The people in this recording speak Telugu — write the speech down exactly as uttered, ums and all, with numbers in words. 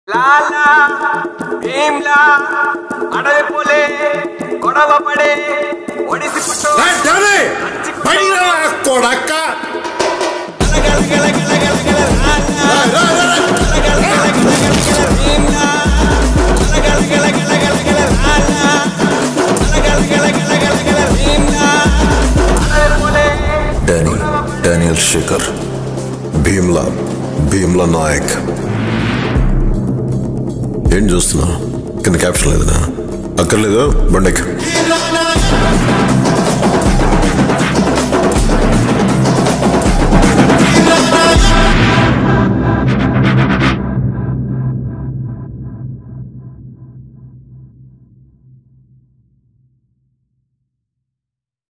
లాలా భీమ్లా అడవి పోలే గొడవ పడే ఒడిసి పుట్టు కొడక్క డానియల్ శేఖర్ భీమ్లా భీమ్లా నాయక్. ఏం చూస్తున్నా? కింద క్యాప్షన్ లేదనా? అక్కర్లేదు, బండెక్.